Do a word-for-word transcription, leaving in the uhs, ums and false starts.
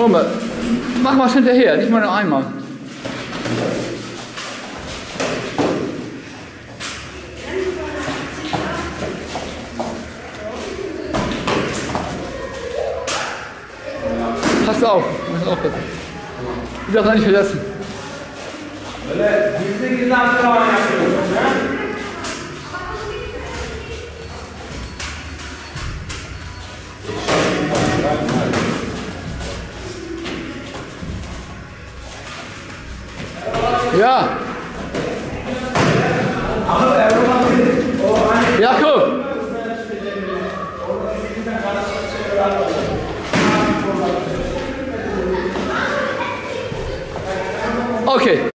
Junge, mach mal hinterher, nicht mal nur einmal. Pass auf, pass auf. Du darfst nicht vergessen. Ja. Jakub. Okay.